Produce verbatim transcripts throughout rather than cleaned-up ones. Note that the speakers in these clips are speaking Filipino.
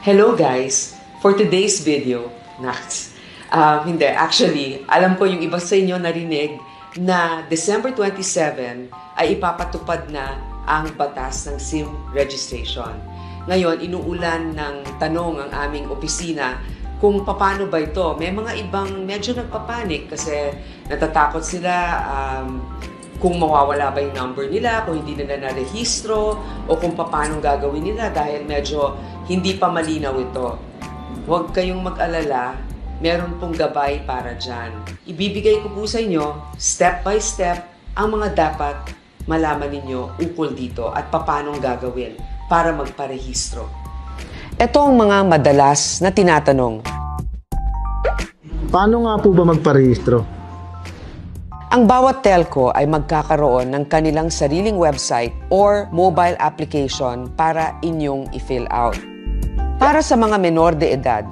Hello guys! For today's video, Nax, uh, hindi, actually, alam ko yung iba sa inyo narinig na December twenty-seventh ay ipapatupad na ang batas ng SIM registration. Ngayon, inuulan ng tanong ang aming opisina kung paano ba ito. May mga ibang medyo nagpapanik kasi natatakot sila um, kung mawawala ba yung number nila, kung hindi nila narehistro, o kung paano gagawin nila dahil medyo hindi pa malinaw ito. Huwag kayong mag-alala, meron pong gabay para dyan. Ibibigay ko po sa inyo, step by step, ang mga dapat malaman ninyo ukol dito at paano gagawin para magparehistro. Ito ang mga madalas na tinatanong. Paano nga po ba magparehistro? Ang bawat telco ay magkakaroon ng kanilang sariling website or mobile application para inyong i-fill out. Para sa mga menor de edad,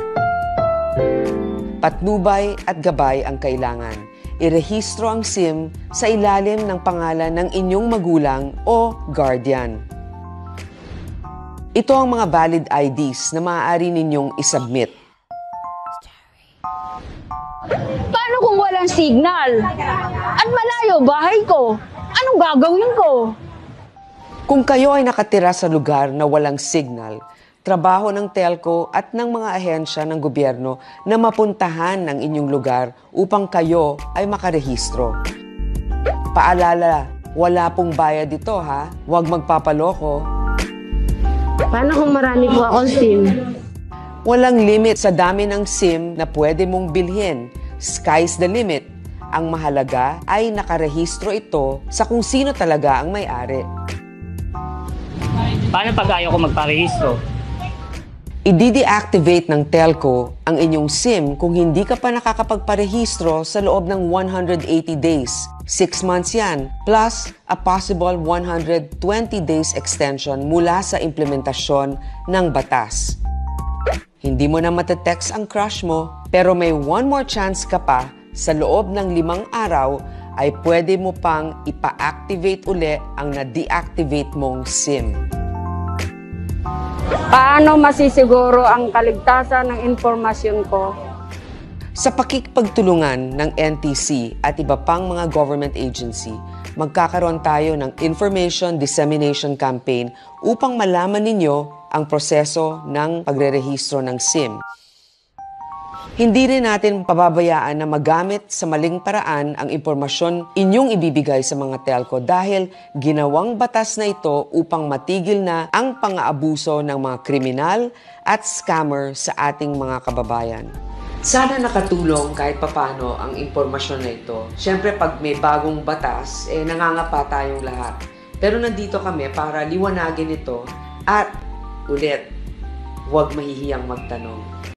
patnubay at gabay ang kailangan. Irehistro ang SIM sa ilalim ng pangalan ng inyong magulang o guardian. Ito ang mga valid I Ds na maaari ninyong isubmit. Paano kung walang signal? At malayo bahay ko? Anong gagawin ko? Kung kayo ay nakatira sa lugar na walang signal, trabaho ng telco at ng mga ahensya ng gobyerno na mapuntahan ng inyong lugar upang kayo ay makarehistro. Paalala, wala pong bayad dito ha, huwag magpapaloko. Paano kung marami po akong SIM? Walang limit sa dami ng SIM na pwede mong bilhin. Sky's the limit. Ang mahalaga ay nakarehistro ito sa kung sino talaga ang may-ari. Paano pag ayaw ko magparehistro? I-deactivate ng telco ang inyong SIM kung hindi ka pa nakakapagparehistro sa loob ng one hundred eighty days. six months yan, plus a possible one hundred twenty days extension mula sa implementasyon ng batas. Hindi mo na matetext ang crush mo, pero may one more chance ka pa sa loob ng limang araw ay pwede mo pang ipa-activate uli ang na-deactivate mong SIM. Paano masisiguro ang kaligtasan ng impormasyon ko? Sa pakikipagtulungan ng N T C at iba pang mga government agency, magkakaroon tayo ng Information Dissemination Campaign upang malaman ninyo ang proseso ng pagrerehistro ng SIM. Hindi rin natin pababayaan na magamit sa maling paraan ang impormasyon inyong ibibigay sa mga telco dahil ginawang batas na ito upang matigil na ang pang-aabuso ng mga kriminal at scammer sa ating mga kababayan. Sana nakatulong kahit papano ang impormasyon na ito. Siyempre, pag may bagong batas, eh nangangapa tayong lahat. Pero nandito kami para liwanagin ito at ulit, huwag mahihiyang magtanong.